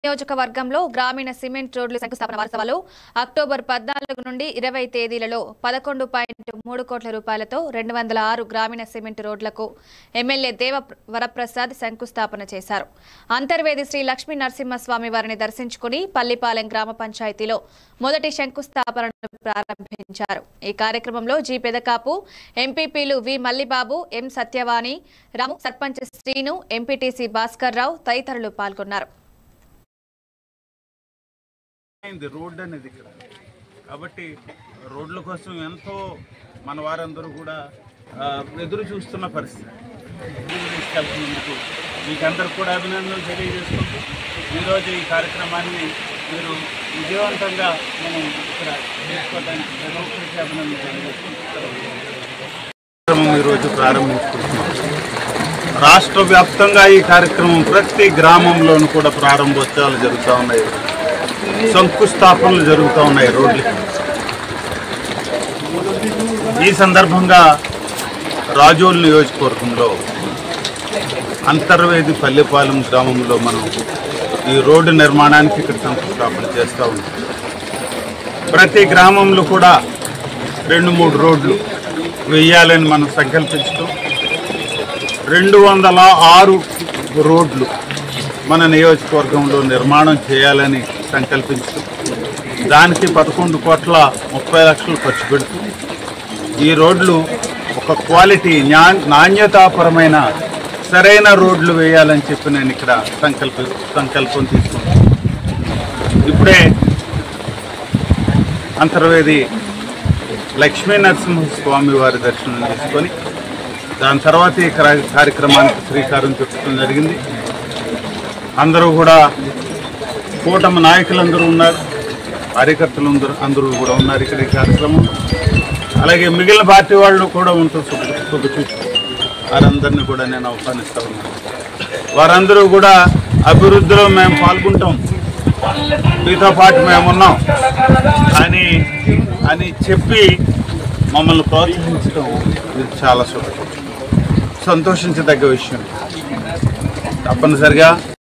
నియోజకవర్గంలో గ్రామీణ సిమెంట్ రోడ్లు శంకుస్థాపన వారోత్సవాలు అక్టోబర్ 14 నుండి 20 తేదీలలో 11.3 కోట్ల రూపాయలతో 206 గ్రామీణ సిమెంట్ రోడ్లకు ఎమ్మెల్యే దేవ వరప్రసాద్ శంకుస్థాపన చేశారు. అంతర్వేది శ్రీ లక్ష్మీ నరసింహస్వామి వారిని దర్శించుకుని పల్లిపాలెం గ్రామ పంచాయతీలో మొదటి శంకుస్థాపనను ప్రారంభించారు. ఈ కార్యక్రమంలో జి పెదకాపు, ఎంపీపీలు V Mallibabu, M Satyavani, Ramu, sarpanch Srinu, MPTC Bhaskar Rao తదితరులు పాల్గొన్నారు. రోడ్ అనేది ఇక్కడ కాబట్టి రోడ్ల కోసం ఎంతో మన వారందరూ కూడా ఎదురు చూస్తున్న పరిస్థితి. తీసుకెళ్తున్నందుకు మీకందరూ కూడా అభినందనలు తెలియజేసుకుంటూ ఈరోజు ఈ కార్యక్రమాన్ని మీరు విజయవంతంగా మనం ఇక్కడ చేసుకోవడానికి అభినందనలు తెలియజేసుకుంటాం. ఈరోజు ప్రారంభించుకుంటున్నాం. రాష్ట్ర వ్యాప్తంగా ఈ కార్యక్రమం ప్రతి గ్రామంలోనూ కూడా ప్రారంభోత్సవాలు జరుగుతూ ఉన్నాయి, శంకుస్థాపనలు జరుగుతూ ఉన్నాయి రోడ్లకి. ఈ సందర్భంగా రాజోల్ నియోజకవర్గంలో అంతర్వేది పల్లెపాలెం గ్రామంలో మనం ఈ రోడ్డు నిర్మాణానికి ఇక్కడ శంకుస్థాపన చేస్తూ ఉన్నాం. ప్రతి గ్రామంలో కూడా 2-3 రోడ్లు వేయాలని మనం సంకల్పించడం, 206 రోడ్లు మన నియోజకవర్గంలో నిర్మాణం చేయాలని సంకల్పించడం, దానికి 11,30,00,000 ఖర్చు పెడుతూ ఈ రోడ్లు ఒక క్వాలిటీ నాణ్యతాపరమైన సరైన రోడ్లు వేయాలని చెప్పి నేను ఇక్కడ సంకల్పం తీసుకున్నాను. ఇప్పుడే అంతర్వేది లక్ష్మీ నరసింహస్వామి వారి దర్శనం చేసుకొని దాని తర్వాత ఈ కార్యక్రమానికి శ్రీకారం చుట్టడం జరిగింది. అందరూ కూడా కూటమి నాయకులందరూ ఉన్నారు, కార్యకర్తలు అందరూ కూడా ఉన్నారు ఇక్కడ ఈ కార్యక్రమం. అలాగే మిగిలిన పార్టీ వాళ్ళు కూడా ఉంటారు, వారందరినీ కూడా నేను ఆహ్వానిస్తూ ఉన్నాను. వారందరూ కూడా అభివృద్ధిలో మేము పాల్గొంటాం, మీతో పాటు మేమున్నాం అని చెప్పి మమ్మల్ని ప్రోత్సహించడం ఇది చాలా సంతోషించదగ్గ విషయం. తప్పనిసరిగా